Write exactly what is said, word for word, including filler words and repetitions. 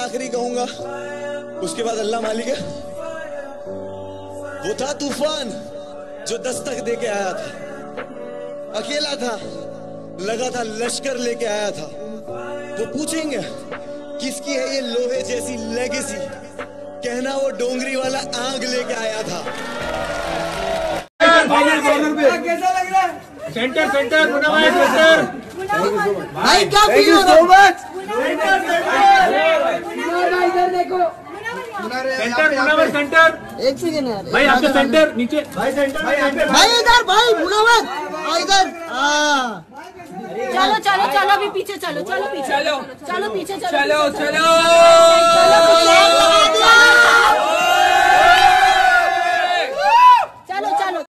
आखिरी कहूंगा, उसके बाद अल्लाह मालिक है। वो था तूफान जो दस्तक दे के आया था, अकेला था, लगा था लश्कर लेके आया था। वो पूछेंगे किसकी है ये लोहे जैसी लेगेसी, कहना वो डोंगरी वाला आग लेके आया था। कैसा लग रहा है? सेंटर सेंटर मुनावर सेंटर भाई क्या फील हो रहा है? इधर देखो सेंटर मुनावर सेंटर एक सेकंड यार भाई आपका सेंटर नीचे भाई सेंटर भाई इधर भाई मुनावर इधर हाँ चलो चलो चलो अभी पीछे चलो चलो पीछे चलो चलो पीछे चलो चलो चलो